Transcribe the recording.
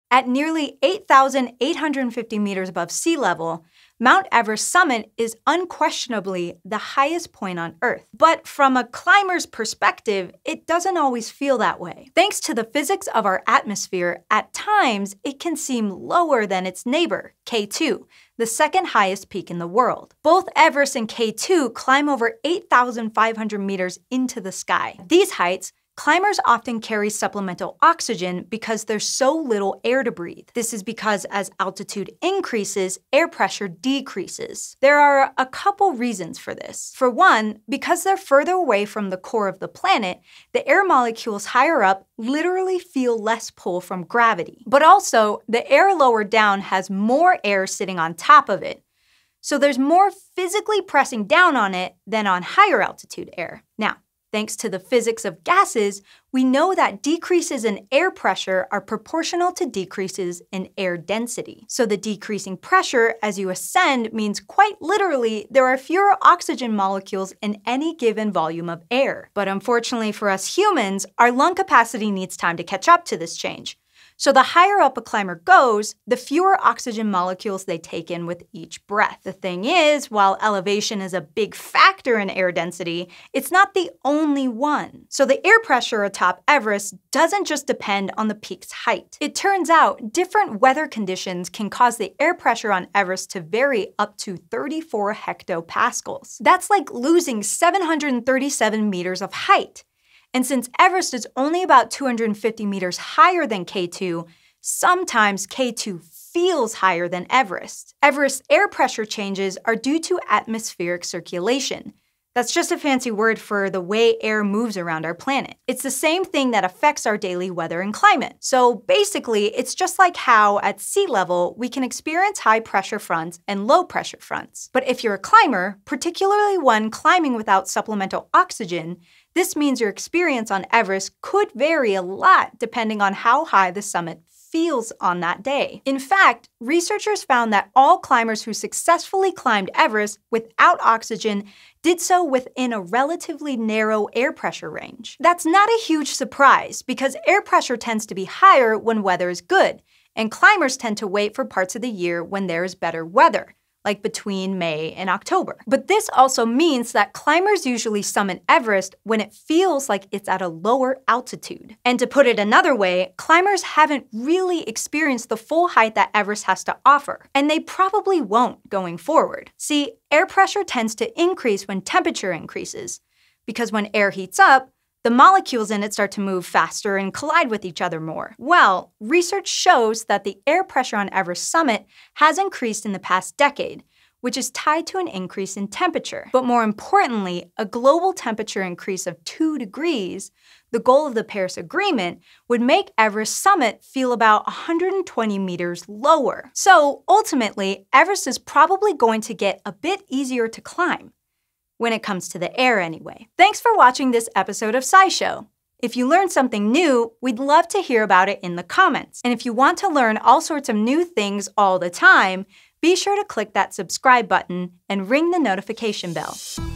At nearly 8,850 meters above sea level, Mount Everest summit is unquestionably the highest point on Earth. But from a climber's perspective, it doesn't always feel that way. Thanks to the physics of our atmosphere, at times it can seem lower than its neighbor, K2, the second highest peak in the world. Both Everest and K2 climb over 8,500 meters into the sky. At these heights, climbers often carry supplemental oxygen because there's so little air to breathe. This is because as altitude increases, air pressure decreases. There are a couple reasons for this. For one, because they're further away from the core of the planet, the air molecules higher up literally feel less pull from gravity. But also, the air lower down has more air sitting on top of it. So there's more physically pressing down on it than on higher altitude air. Now, thanks to the physics of gases, we know that decreases in air pressure are proportional to decreases in air density. So the decreasing pressure as you ascend means quite literally there are fewer oxygen molecules in any given volume of air. But unfortunately for us humans, our lung capacity needs time to catch up to this change. So the higher up a climber goes, the fewer oxygen molecules they take in with each breath. The thing is, while elevation is a big factor in air density, it's not the only one. So the air pressure atop Everest doesn't just depend on the peak's height. It turns out different weather conditions can cause the air pressure on Everest to vary up to 34 hectopascals. That's like losing 737 meters of height. And since Everest is only about 250 meters higher than K2, sometimes K2 feels higher than Everest. Everest's air pressure changes are due to atmospheric circulation. That's just a fancy word for the way air moves around our planet. It's the same thing that affects our daily weather and climate. So basically, it's just like how at sea level, we can experience high pressure fronts and low pressure fronts. But if you're a climber, particularly one climbing without supplemental oxygen, this means your experience on Everest could vary a lot depending on how high the summit feels on that day. In fact, researchers found that all climbers who successfully climbed Everest without oxygen did so within a relatively narrow air pressure range. That's not a huge surprise because air pressure tends to be higher when weather is good, and climbers tend to wait for parts of the year when there is better weather, like between May and October. But this also means that climbers usually summit Everest when it feels like it's at a lower altitude. And to put it another way, climbers haven't really experienced the full height that Everest has to offer, and they probably won't going forward. See, air pressure tends to increase when temperature increases, because when air heats up, the molecules in it start to move faster and collide with each other more. Well, research shows that the air pressure on Everest summit has increased in the past decade, which is tied to an increase in temperature. But more importantly, a global temperature increase of 2 degrees, the goal of the Paris Agreement, would make Everest summit feel about 120 meters lower. So ultimately, Everest is probably going to get a bit easier to climb. When it comes to the air anyway. Thanks for watching this episode of SciShow. If you learned something new, we'd love to hear about it in the comments. And if you want to learn all sorts of new things all the time, be sure to click that subscribe button and ring the notification bell.